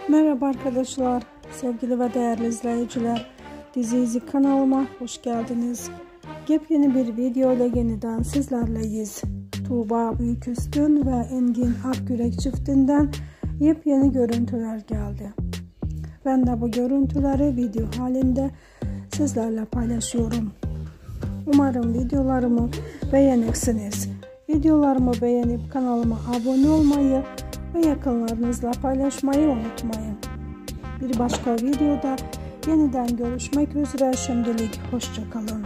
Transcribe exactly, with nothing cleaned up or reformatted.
Merhaba arkadaşlar, sevgili ve değerli izleyiciler. Dizi İzi kanalıma hoş geldiniz. Yepyeni bir video ile yeniden sizlerleyiz. Tuğba Büyüküstün ve Engin Akgürek çiftinden yepyeni görüntüler geldi. Ben de bu görüntüleri video halinde sizlerle paylaşıyorum. Umarım videolarımı beğenirsiniz. Videolarımı beğenip kanalıma abone olmayı ve yakınlarınızla paylaşmayı unutmayın. Bir başka videoda yeniden görüşmek üzere. Şimdilik hoşça kalın.